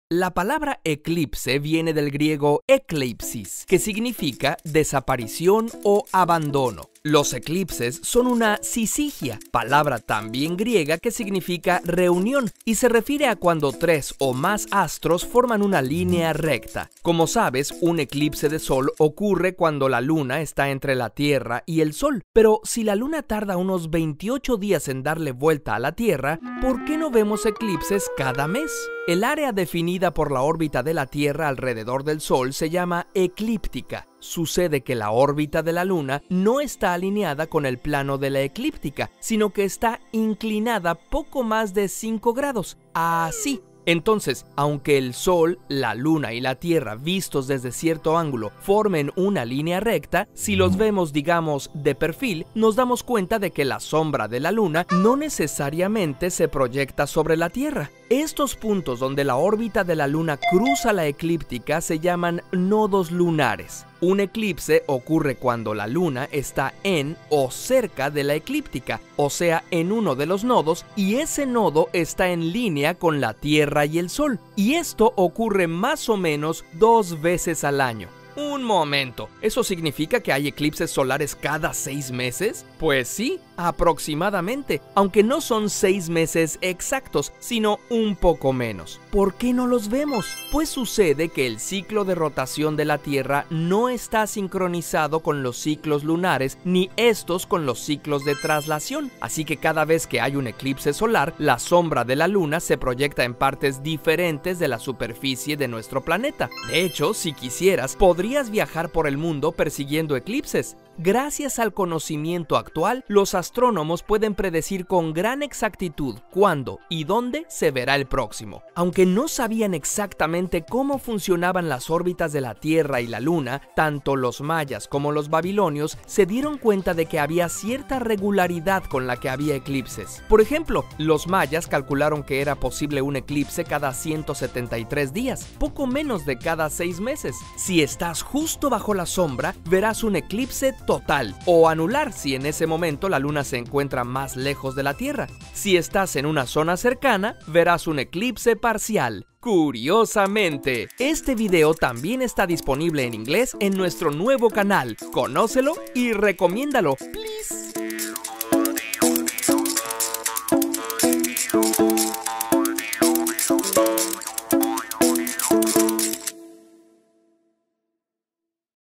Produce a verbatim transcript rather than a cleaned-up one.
La palabra eclipse viene del griego ekleipsis, que significa desaparición o abandono. Los eclipses son una syzygia, palabra también griega que significa reunión y se refiere a cuando tres o más astros forman una línea recta. Como sabes, un eclipse de sol ocurre cuando la luna está entre la Tierra y el Sol, pero si la luna tarda unos veintiocho días en darle vuelta a la Tierra, ¿por qué no vemos eclipses cada mes? El área definida por la órbita de la Tierra alrededor del Sol se llama eclíptica. Sucede que la órbita de la Luna no está alineada con el plano de la eclíptica, sino que está inclinada poco más de cinco grados, así. Entonces, aunque el Sol, la Luna y la Tierra vistos desde cierto ángulo formen una línea recta, si los vemos, digamos, de perfil, nos damos cuenta de que la sombra de la Luna no necesariamente se proyecta sobre la Tierra. Estos puntos donde la órbita de la Luna cruza la eclíptica se llaman nodos lunares. Un eclipse ocurre cuando la Luna está en o cerca de la eclíptica, o sea, en uno de los nodos, y ese nodo está en línea con la Tierra y el Sol. Y esto ocurre más o menos dos veces al año. Un momento, ¿eso significa que hay eclipses solares cada seis meses? Pues sí, aproximadamente, aunque no son seis meses exactos, sino un poco menos. ¿Por qué no los vemos? Pues sucede que el ciclo de rotación de la Tierra no está sincronizado con los ciclos lunares, ni estos con los ciclos de traslación. Así que cada vez que hay un eclipse solar, la sombra de la Luna se proyecta en partes diferentes de la superficie de nuestro planeta. De hecho, si quisieras, podrías viajar por el mundo persiguiendo eclipses. Gracias al conocimiento actual, los astrónomos pueden predecir con gran exactitud cuándo y dónde se verá el próximo. Aunque no sabían exactamente cómo funcionaban las órbitas de la Tierra y la Luna, tanto los mayas como los babilonios se dieron cuenta de que había cierta regularidad con la que había eclipses. Por ejemplo, los mayas calcularon que era posible un eclipse cada ciento setenta y tres días, poco menos de cada seis meses. Si estás justo bajo la sombra, verás un eclipse total o anular si en ese momento la luna se encuentra más lejos de la Tierra. Si estás en una zona cercana, verás un eclipse parcial. Curiosamente, este video también está disponible en inglés en nuestro nuevo canal. Conócelo y recomiéndalo, please.